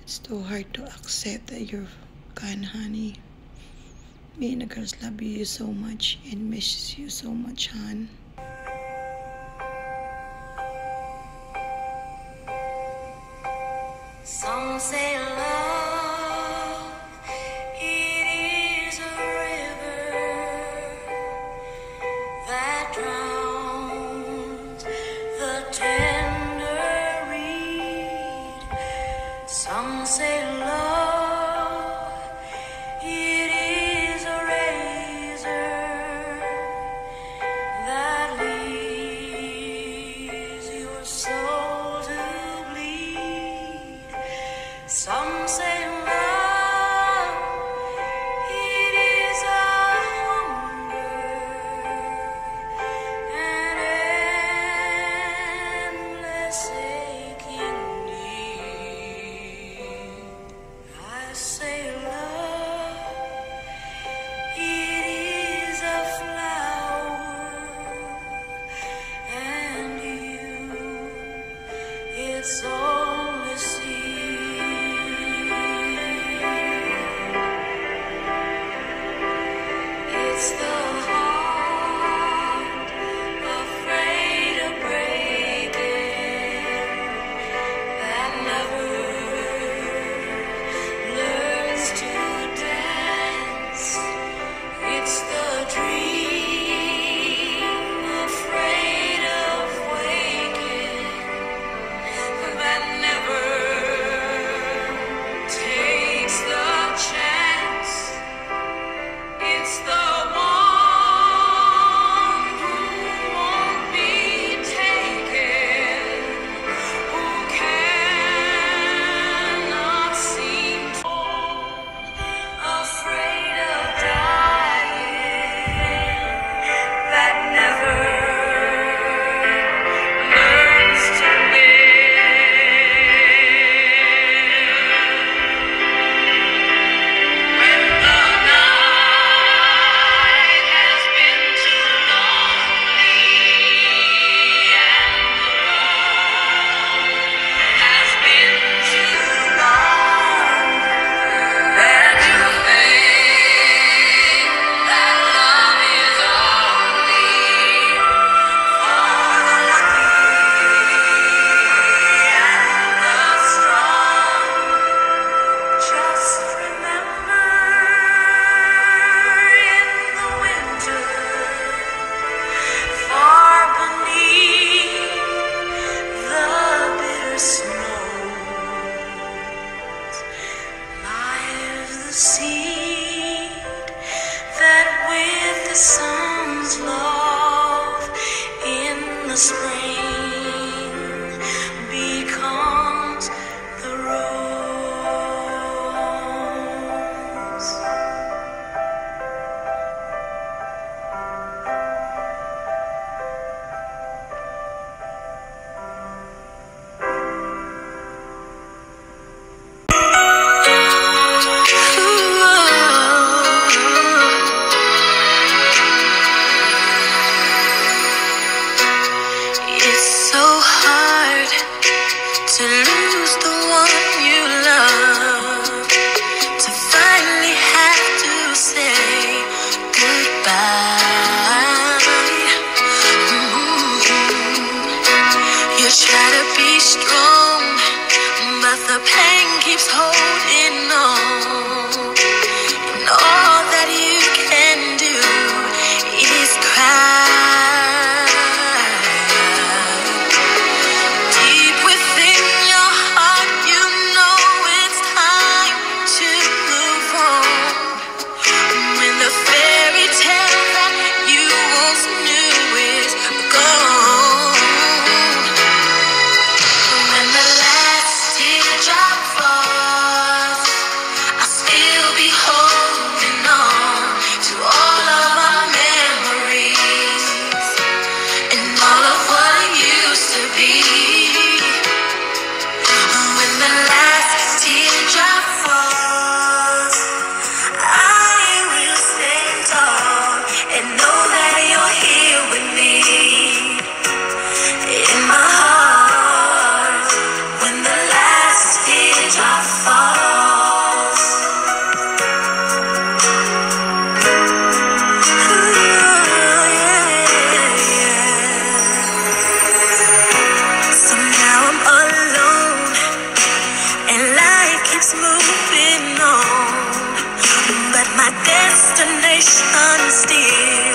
It's too hard to accept that you're gone, honey. Me and the girls love you so much and miss you so much, hon. Some say love, it is a river that drowns the tender reed. Some say love, it is a razor that leaves your soul to bleed. Some say love, it is a hunger, an endless aching need. I say love, it is a flower, and you, it's only seed. It's the heart afraid of breaking that never learns to dance. It's the dream afraid of waking that never takes the chance. It's the one who won't be taken, who cannot seem to, afraid of dying, that never learns to when the night has been too lonely and the road has been too long, and you think that love is only for the lucky and the strong. Just remember, in the winter, far beneath the bitter snows, lies the seed that with the sun's love in the spring becomes the rose. It's so hard to lose the one you love, to finally have to say goodbye. You try to be strong, but the pain keeps holding on, and all that you can do is cry. Deep within your heart, you know it's time to move on. When the fairy tale that you once knew is gone, when the last teardrop falls, I still teardrop falls. So now I'm alone, and life keeps moving on, but my destination is still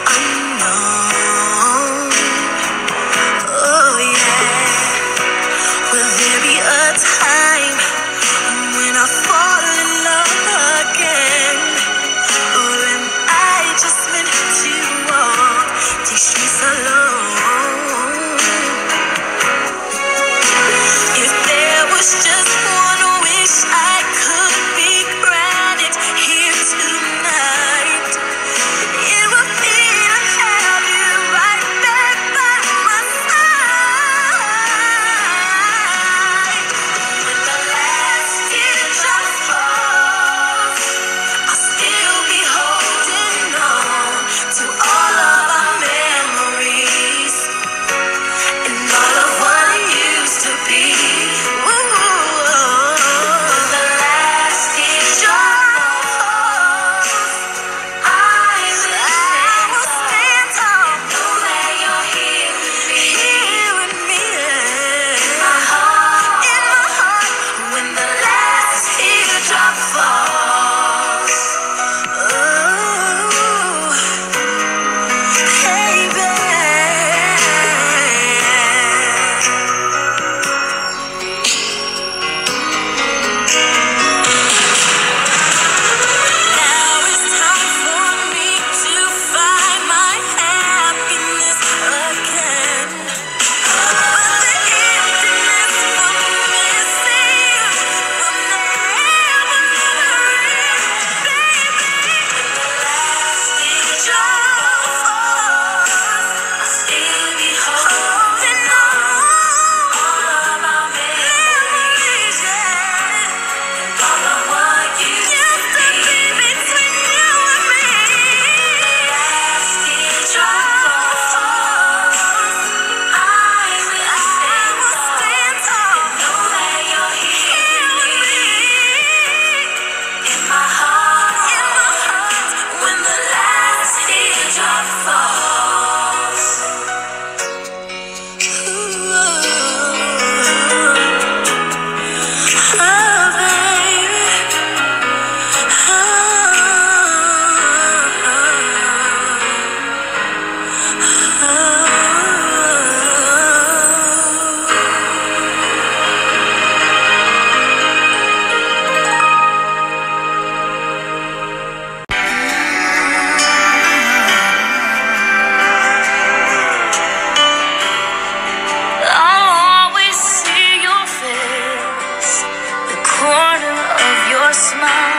unknown. Oh yeah. Will there be a time when I fall in love again? Or am I just meant to walk these streets alone? If there was just one wish I could be granted here tonight, it would be to have you right back by my side. When the last teardrop falls, I'll still be holding on to all of our memories and all of what used to be. When the last teardrop falls, I will stand tall. Know that you're here with me, in my heart. When the last teardrop falls, oh, baby. Now it's time for me to find my happiness again. But the emptiness I'm missing will never end, baby. When the last teardrop falls, I'll still be holding on all of our memories, yeah. All of what used to be between you and me. The last teardrop falls, I will stand tall. Know that you're here with me, in my heart. When the last teardrop falls. Ooh, oh, baby. I'll always see your face, the corner of your smile.